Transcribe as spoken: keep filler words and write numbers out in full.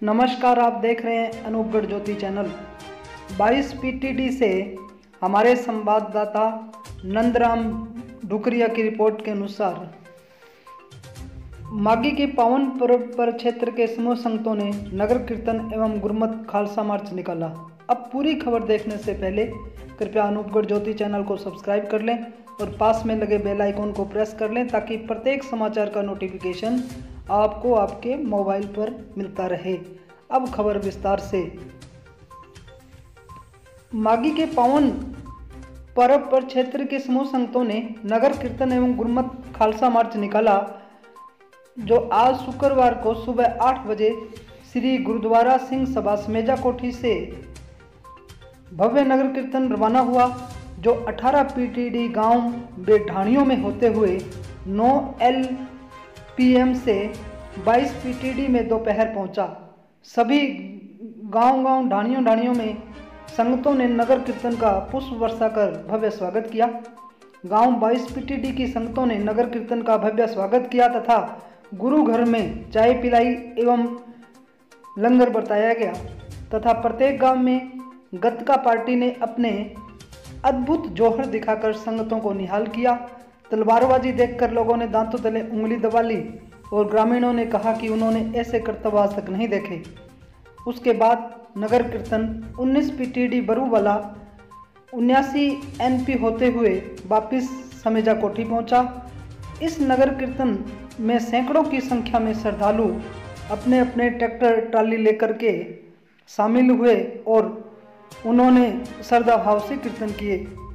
नमस्कार, आप देख रहे हैं अनूपगढ़ ज्योति चैनल। बाईस पीटीडी से हमारे संवाददाता नंदराम ढुकरिया की रिपोर्ट के अनुसार माघी के पावन पर्व पर क्षेत्र के समूह संगतों ने नगर कीर्तन एवं गुरमत खालसा मार्च निकाला। अब पूरी खबर देखने से पहले कृपया अनूपगढ़ ज्योति चैनल को सब्सक्राइब कर लें और पास में लगे बेल आइकन को प्रेस कर लें ताकि प्रत्येक समाचार का नोटिफिकेशन आपको आपके मोबाइल पर मिलता रहे। अब खबर विस्तार से। माघी के पावन पर्व पर क्षेत्र के समूह संगतों ने नगर कीर्तन एवं गुरमत खालसा मार्च निकाला, जो आज शुक्रवार को सुबह आठ बजे श्री गुरुद्वारा सिंह सभा समेजा कोठी से भव्य नगर कीर्तन रवाना हुआ, जो अठारह पीटीडी गांव बेढाणियों में होते हुए नौ एल पी एम से बाईस पीटीडी में दोपहर पहुंचा। सभी गांव-गांव ढाणियों ढाणियों में संगतों ने नगर कीर्तन का पुष्प वर्षा कर भव्य स्वागत किया। गांव बाईस पीटीडी की संगतों ने नगर कीर्तन का भव्य स्वागत किया तथा गुरु घर में चाय पिलाई एवं लंगर बरताया गया तथा प्रत्येक गांव में गतका पार्टी ने अपने अद्भुत जौहर दिखाकर संगतों को निहाल किया। तलवारबाजी देखकर लोगों ने दांतों तले उंगली दबा ली और ग्रामीणों ने कहा कि उन्होंने ऐसे करतब आज तक नहीं देखे। उसके बाद नगर कीर्तन उन्नीस पीटीडी बरूवाला उन्यासी एनपी होते हुए वापिस समेजा कोठी पहुंचा। इस नगर कीर्तन में सैकड़ों की संख्या में श्रद्धालु अपने अपने ट्रैक्टर ट्राली लेकर के शामिल हुए और उन्होंने श्रद्धा भाव से कीर्तन किए।